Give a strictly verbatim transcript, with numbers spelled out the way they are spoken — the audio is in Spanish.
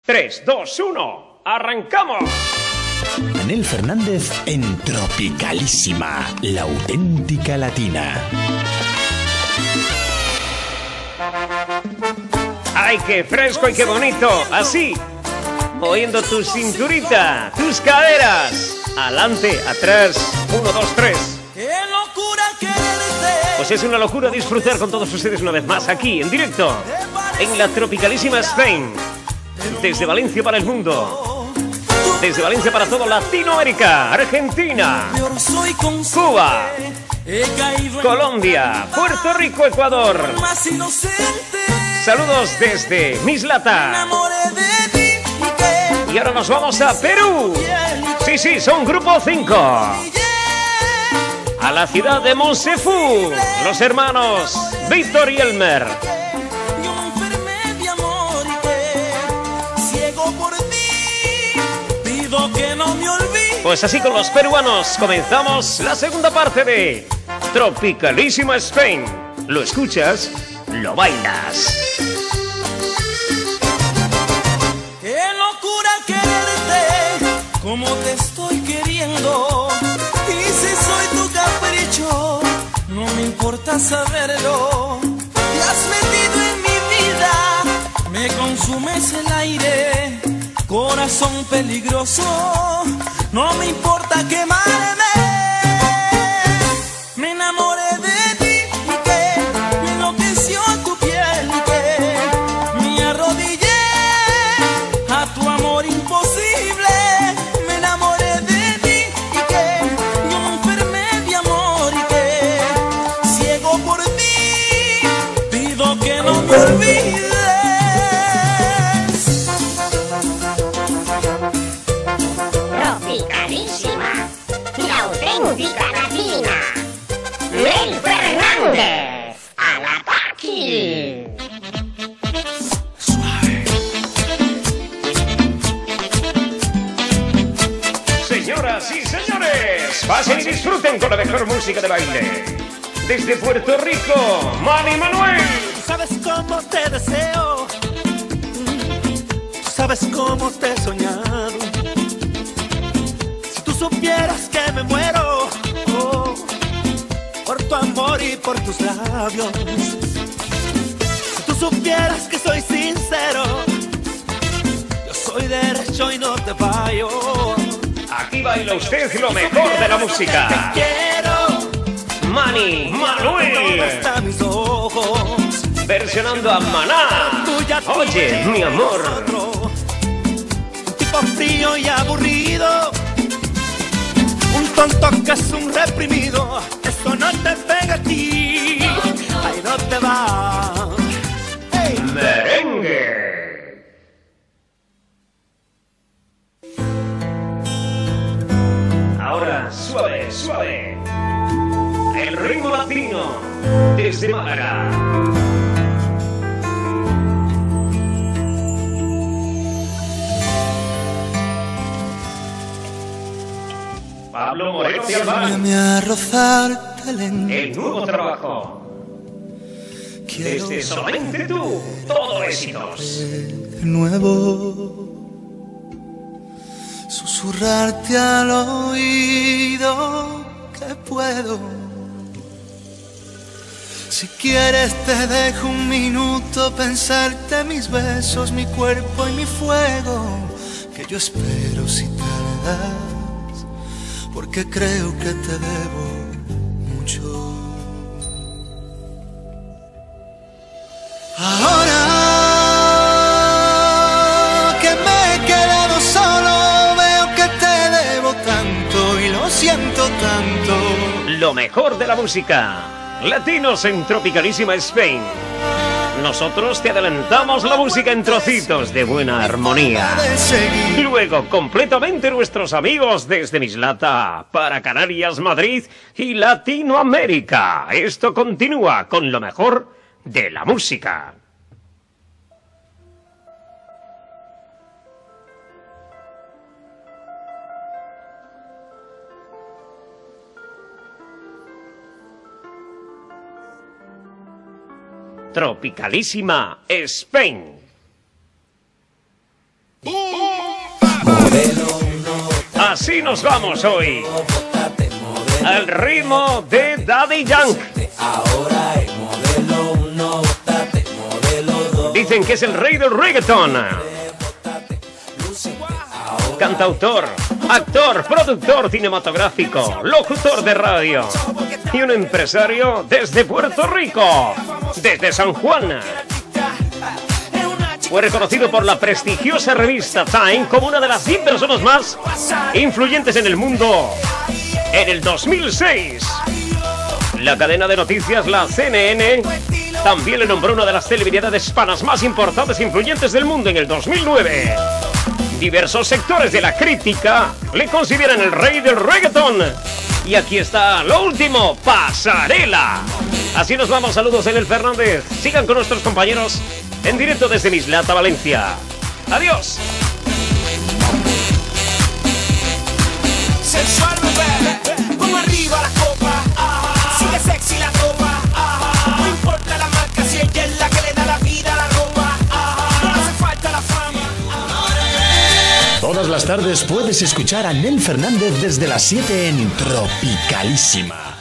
tres, dos, uno, ¡arrancamos! Anel Fernández en Tropicalísima, la auténtica latina. ¡Ay, qué fresco y qué bonito! Así, moviendo tu cinturita, tus caderas. Adelante, atrás, uno, dos, tres. ¡Qué locura quererte! Pues es una locura disfrutar con todos ustedes una vez más aquí, en directo, en la Tropicalísima Spain. Desde Valencia para el mundo. Desde Valencia para toda Latinoamérica, Argentina, Cuba, Colombia, Puerto Rico, Ecuador. Saludos desde Mislata. Y ahora nos vamos a Perú. Sí, sí, son Grupo cinco. A la ciudad de Monsefú, los hermanos Víctor y Elmer. Pues así con los peruanos comenzamos la segunda parte de Tropicalísima Spain. Lo escuchas, lo bailas. ¡Qué locura quererte! Como te estoy queriendo. Y si soy tu capricho, no me importa saberlo. Te has metido en mi vida, me consumes el aire. Corazón peligroso, no me importa quemarme. Me enamoré de ti y que me enloqueció tu piel y que me arrodillé a tu amor imposible. Me enamoré de ti y que yo me enfermé de amor y que ciego por ti pido que no me olvides. Anel Fernández, al ataque. Señoras y señores, pasen y disfruten con la mejor música de baile. Desde Puerto Rico, Manny Manuel. Tú sabes cómo te deseo, tú sabes cómo te he soñado. Si tú supieras que me muero oh, por tu amor y por tus labios. Si tú supieras que soy sincero, yo soy derecho y no te fallo. Aquí baila usted lo mejor de la música. Te quiero, Manny Manuel. ¿dónde están mis ojos? Versionando a Maná. Oye, mi amor. Otro, un tipo frío y aburrido, un tonto que es un reprimido. Eso no te pega a ti, ahí no te va. Hey. Merengue. Ahora, suave, suave. El ritmo latino desde Málaga. Pablo Moreno de Albán. A rozarte lento. El nuevo trabajo. Desde Solamente Tú, todo éxitos. De nuevo, susurrarte al oído que puedo. Si quieres te dejo un minuto pensarte mis besos, mi cuerpo y mi fuego, que yo espero si tardas, porque creo que te debo mucho. Ahora que me he quedado solo, veo que te debo tanto y lo siento tanto. Lo mejor de la música. Latinos en Tropicalísima Spain. Nosotros te adelantamos la música en trocitos de buena armonía. Luego, completamente nuestros amigos desde Mislata para Canarias, Madrid y Latinoamérica. Esto continúa con lo mejor de la música. Tropicalísima Spain. así nos vamos hoy. Al ritmo de Daddy Yankee. Dicen que es el rey del reggaetón. Cantautor, actor, productor cinematográfico, locutor de radio y un empresario desde Puerto Rico, desde San Juan. Fue reconocido por la prestigiosa revista Time como una de las cien personas más influyentes en el mundo en el dos mil seis. La cadena de noticias, la C N N, también le nombró una de las celebridades hispanas más importantes e influyentes del mundo en el dos mil nueve. Diversos sectores de la crítica le consideran el rey del reggaetón. Y aquí está lo último, Pasarela. Así nos vamos, saludos en el Fernández. Sigan con nuestros compañeros en directo desde Mislata, Valencia. Adiós. Sensual, bebé, pon arriba la copa, ajá. Sigue sexy la ropa, ajá. No importa la marca, si ella es la que le da la vida a la ropa, ajá. No hace falta la fama. Todas las tardes puedes escuchar a Nel Fernández desde las siete en Tropicalísima.